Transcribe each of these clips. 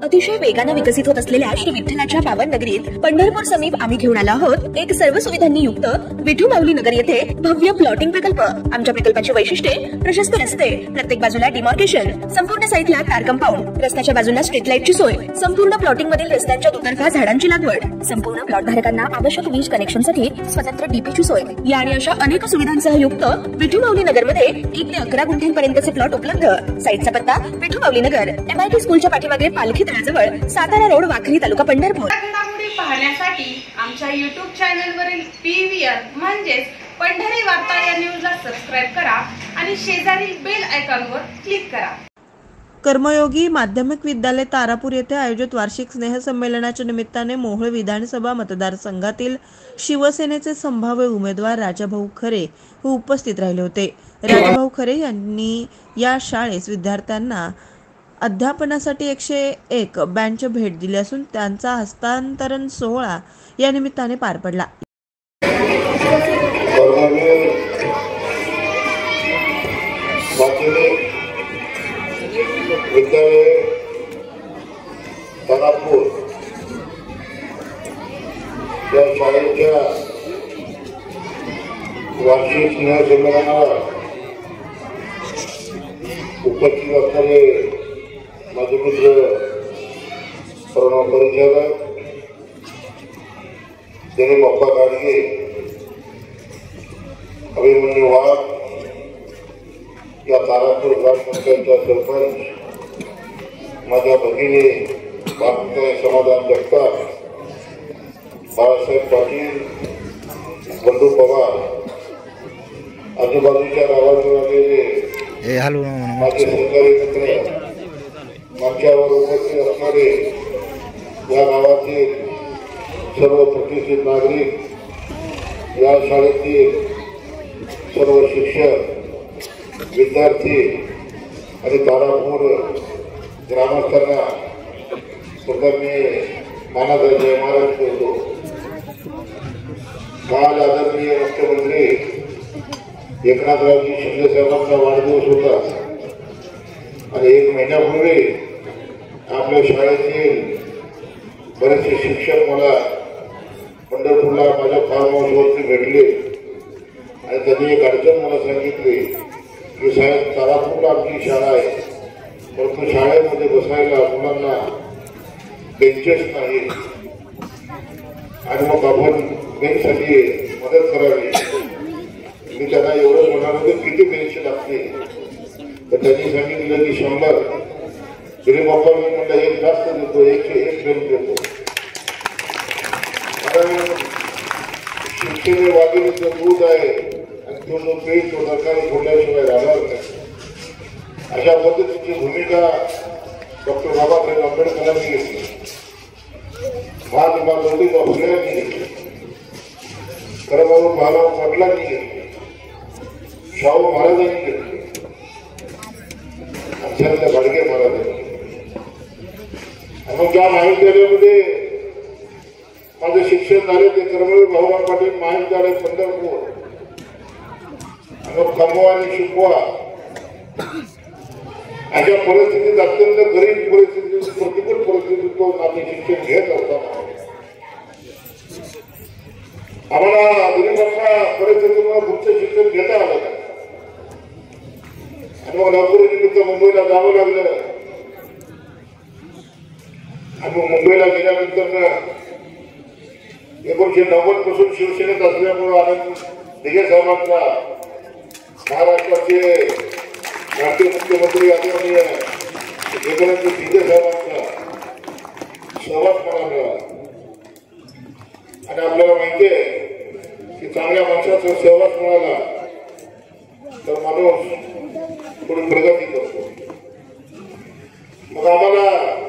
अतिशय वेगाने विकसित होत असलेल्या श्री विठ्ठलाच्या पावन नगरीत पंढरपूर समीप आम्ही घेऊन आलो आहोत एक सर्व सुविधांनी युक्त विठू माऊली नगर येथे भव्य प्लॉटिंग प्रकल्प। आमच्या प्रकल्पाची वैशिष्ट्ये प्रशस्त रस्ते, प्रत्येक बाजूला डिमार्केशन, संपूर्ण साईटला कार कंपाऊंड, रस्त्याच्या बाजूला स्ट्रीट लाईटची सोय, संपूर्ण प्लॉटिंग मधील रस्त्यांच्या दुतर्फा झाडांची लागवड, संपूर्ण प्लॉट धारकांना आवश्यक वीज कनेक्शनसाठी स्वतंत्र डीपीची सोय या आणि अशा अनेक सुविधांसह युक्त विठू माऊली नगर मध्ये 1 ते 11 गुंठ्यांपर्यंतचे प्लॉट उपलब्ध। साईटचा पत्ता विठू माऊली नगर, MIT स्कूलच्या पाठीमागे पालखी तळाजवळ, सातारा रोड, वाखरी तालुका पंढरपूर। घडामोडी पाहण्यासाठी आमच्या YouTube चॅनलवरील PVR म्हणजेच पंढरी वार्ता या न्यूजला सबस्क्राइब करा आणि शेजारील बेल आयकॉनवर क्लिक करा। कर्मयोगी माध्यमिक विद्यालय तारापूर येथे आयोजित वार्षिक स्नेहसंमेलनाच्या निमित्ताने मोहोळ विधानसभा मतदारसंघातील शिवसेनेचे संभाव्य उमेदवार राजाभाऊ खरे उपस्थित राहिले होते। राजाभाऊ खरे यांनी या शाळेस विद्यार्थ्यांना अध्यापनासाठी 101 बँच भेट दिली असून त्यांचा हस्तांतरण सोहळा या निमित्ताने पार पडला। विद्यालय तारापूर या शाळेच्या वार्षिक स्नेहसंमेलनाला उपस्थित असणारे माझे मित्र प्रणव परिचारक, दिलीप बाप्पा गाडगे, अभिमन्यू वाघ, या तारापूर ग्रामपंचायतच्या सरपंच, माझ्या भगिनी भारतीय समाधान जगताप, बाळासाहेब पाटील, बंडू पवार, आजूबाजूच्या गावातून आलेले माझे सहकारी मित्र, मंचावर उपस्थित असणारे या गावातील सर्व प्रतिष्ठित नागरिक, या शाळेतील सर्व शिक्षक, विद्यार्थी आणि तारापूर ग्रामस्थांना सुद्धा मी मानाचा जय महाराज करतो। काल आदरणीय मुख्यमंत्री एकनाथरावजी शिंदे साहेबांचा वाढदिवस होता आणि 1 महिन्यापूर्वी आपल्या शाळेतील बरेचसे शिक्षक मला पंढरपूरला माझ्या फार्म हाऊसवरती भेटले आणि त्यांनी एक अडचण मला सांगितली की साहेब, तारापूरला आमची शाळा आहे, परंतु शाळेमध्ये बसायला मुलांना बेंचेस नाही आणि मग आपण बेंचसाठी मदत करावी। मी त्यांना एवढं म्हणालो की किती बेंच लागतील, तर त्यांनी सांगितलं की 100। दिलीप बाप्पा मी म्हटलं 1 जास्त देतो, 101 बेंच देतो, कारण शिक्षण वाघिणीचं दूध आहे आणि तो जो पेट तो सरकारी फोडल्याशिवाय राहणार नाही। अशा पद्धतीची भूमिका डॉक्टर बाबासाहेब आंबेडकरांनी घेतली, महात्मा ज्योतिबा फुलेंनी घेतली, कर्मवीर महाराज पाटलांनी घेतली, शाहू महाराजांनी घेतली, आमच्या गाडगे महाराजांनी। आणि ज्या महाविद्यालयामध्ये माझं शिक्षण झाले ते कर्मवीर भाऊराव पाटील महाविद्यालय पंढरपूर, आणि कमवा आणि शिकवा अशा परिस्थितीत, अत्यंत गरीब परिस्थितीत, प्रतिकूल परिस्थितीतून आम्ही शिक्षण घेत असताना आम्हाला गरीबांच्या परिस्थितीमुळे पुढचं शिक्षण घेता आलं नाही आणि मग नोकरीनिमित्त मुंबईला जावं लागलं आणि मग मुंबईला गेल्यानंतर 1990 पासून शिवसेनेत असल्यामुळे आनंद दिघे साहेबांचा, महाराष्ट्राचे माजी मुख्यमंत्री आदरणीय एकनाथ शिंदे साहेबांचा सहवास मला मिळाला आणि आपल्याला माहिती आहे की चांगल्या माणसाचा सहवास मिळाला तर माणूस थोडी प्रगती करतो। मग आम्हाला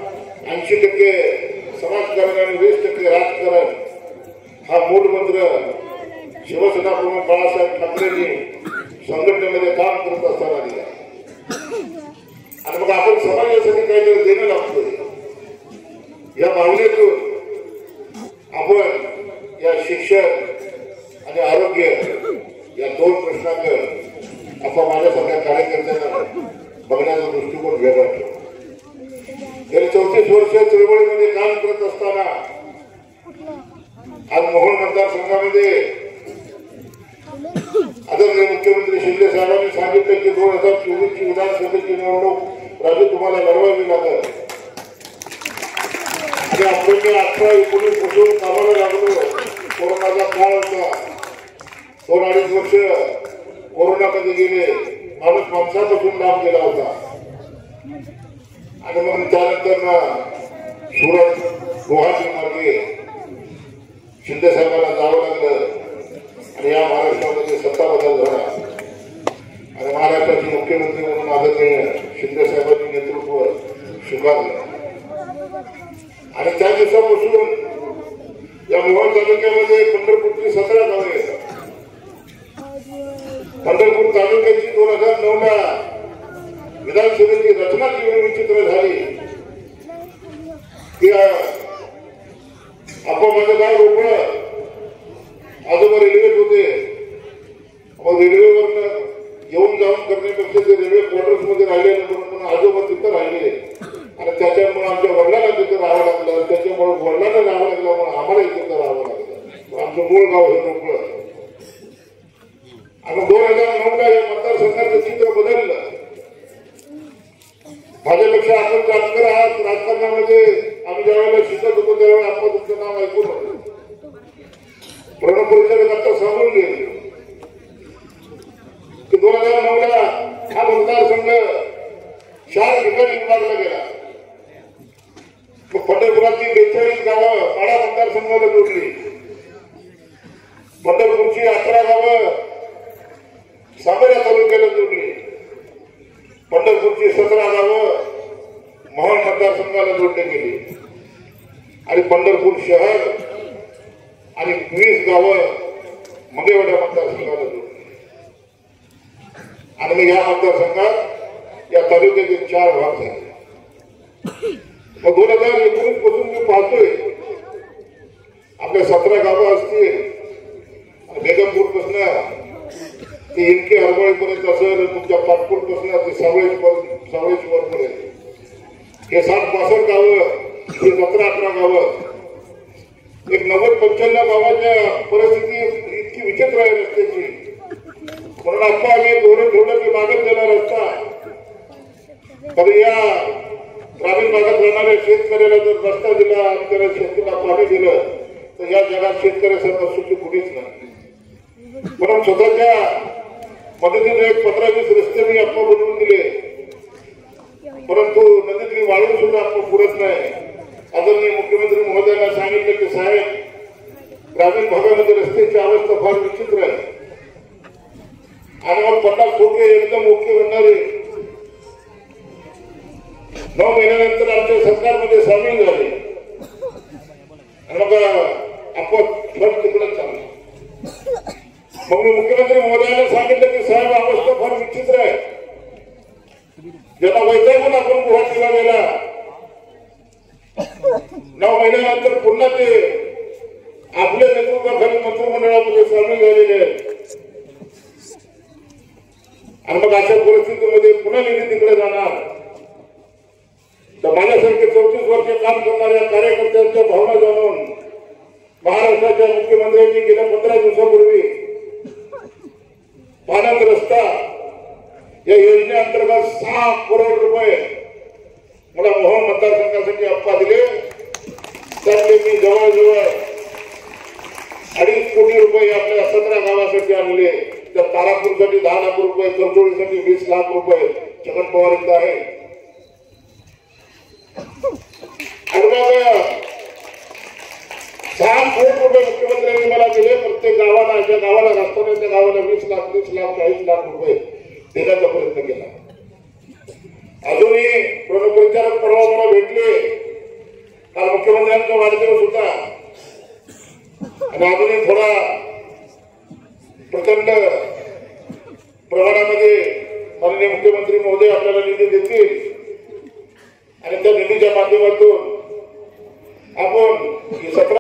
80% समाजकारण आणि 20% राजकारण हा मूळ मंत्र शिवसेना प्रमुख बाळासाहेब ठाकरेंनी संघटनेमध्ये काम करत असताना दिला आणि मग आपण समाजासाठी काहीतरी देणं लागतोय या भावनेतून आपण या शिक्षण आणि आरोग्य या 2 प्रश्नांकडे आपण माझ्यासारख्या कार्यकर्त्यांना बघण्याचा दृष्टिकोन वेगळा ठेवतो। गेली 34 वर्ष चळवळीमध्ये काम करत असताना आज मोहोळ मतदारसंघामध्ये आदरणीय मुख्यमंत्री शिंदे साहेबांनी सांगितलं की 2024 ची विधानसभेची निवडणूक राज्य तुम्हाला लढवावी लागेल आणि आपण 18-19 पासून कामाला लागलो. कोरोनाचा काळ होता, 2-2.5 वर्ष कोरोनामध्ये गेले, माणूस माणसापासून लांब गेला होता आणि मग त्यानंतर सुरत गुवाहाटी मार्गे शिंदे साहेबांना जावं लागलं आणि या महाराष्ट्रामध्ये सत्ता बदल झाला आणि महाराष्ट्राचे मुख्यमंत्री म्हणून आदरणीय शिंदे साहेबांनी नेतृत्व स्वीकारलं आणि त्या दिवसापासून या मोहोळ तालुक्यामध्ये पंढरपूरची 17 गावे येतात. पंढरपूर तालुक्याची 2009ला विधानसभेची रचना जी विचित्र झाली की आपण माझं गाव रोपड आजोबा रेल्वेत होते. मग रेल्वेवरनं येऊन जाऊन करण्यापेक्षा ते रेल्वे क्वार्टर्स मध्ये राहिले म्हणून आजोबा तिथं राहिले आणि त्याच्यामुळे आमच्या वडिलांना तिथं राहावं लागलं. त्याच्यामुळे वडिलांना राहावं लागलं म्हणून आम्हाला तिथं राहावं लागलं. आमचं मूळ गाव हे रोपड आणि 2009ला या मतदारसंघाचं चित्र बदललं. माझ्यापेक्षा आपण जानकर आहात राजकारणामध्ये. आम्ही ज्यावेळेला शिकत होतो त्यावेळेला आपण तुमचं नाव ऐकून होतं. प्रणव परिषदेत आता सांगून गेले की 2009ला हा मतदारसंघ 4 ठिकाणी विभागला गेला. मग पंढरपुरातली 42 गावं पाडा मतदारसंघाला जोडली. पंढरपूरची 11 गावं सामोऱ्या तालुक्याला जोडली. पंढरपूरची 17 गावं मोहोळ मतदारसंघाला जोडली गेली आणि पंढरपूर शहर आणि 20 गावं मंगळवेढा मतदारसंघाला जोडली आणि मग या मतदारसंघात या तालुक्यातील 4 भाग झाले. मग 2019 पासून मी पाहतोय आपल्या 17 गावं असतील आणि बेगमपूर पासून ते इनके हरबळीपर्यंत असेल, तुमच्या पाटपूरपासून ते सावळेश्वरपर्यंत हे 60-62 गावं, हे 17-18 गावं, एक 90-95 गावाच्या परिस्थिती इतकी विचित्र आहे रस्त्याची. म्हणून आता आम्ही धोरण ठेवलं की मागत गेला रस्ता. तर या ग्रामीण भागात राहणाऱ्या शेतकऱ्याला जर रस्ता दिला आणि त्याला शेतीला पाणी दिलं तर या जगात शेतकऱ्यासारखं सुखी कुठेच नाही. म्हणून स्वतःच्या मदतीने 15-20 रस्ते मी आपण बनवून दिले, परंतु नदीतली वाळू सुद्धा आपण पुरत नाही. आदरणीय मुख्यमंत्री महोदयांना सांगितलं की साहेब ग्रामीण भागामध्ये रस्त्याची अवस्था फार विचित्र आहे आणि मग 50 खोके एकदम ओके होणारे 9 महिन्यानंतर आमच्या सरकारमध्ये सामील झाले आणि मग आपण फट तिकडे चाललो. मग मी मुख्यमंत्री महोदयांना सांगितलं की साहेब अवस्था फार विचित्र आहे. ज्यांना वैतागून आपण गुवाहाटीला गेला 9 महिन्यानंतर पुन्हा ते आपल्या नेतृत्वाखाली मंत्रिमंडळामध्ये सामील झालेले आहेत आणि मग अशा परिस्थितीमध्ये पुन्हा निधी तिकडे जाणार. तर माझ्यासारखे 34 वर्ष काम करणाऱ्या कार्यकर्त्यांच्या भावना जाणून महाराष्ट्राच्या मुख्यमंत्र्यांनी गेल्या 15 दिवसापूर्वी पाण्यात रस्ता या योजनेअंतर्गत 6 करोड रुपये मला मोहोळ मतदारसंघासाठी अप्पा दिले. त्यातले मी जवळजवळ 2.5 कोटी रुपये आपल्या 17 गावासाठी आणले. त्या तारापूरसाठी 10 लाख रुपये, करजोळीसाठी 20 लाख रुपये छगन पवार इथं आहे. आणि मग 6 कोटी रुपये मुख्यमंत्र्यांनी मला दिले. प्रत्येक गावाला, ज्या गावाला रस्ता नाही त्या गावाला 20 लाख, 30 लाख, 40 लाख रुपये देण्याचा प्रयत्न केला. अजूनही प्रचारक परवा मला भेटले, काल मुख्यमंत्र्यांचा वाढदिवस होता आणि अजूनही थोडा प्रचंड प्रमाणामध्ये माननीय मुख्यमंत्री महोदय आपल्याला निधी देतील आणि त्या निधीच्या माध्यमातून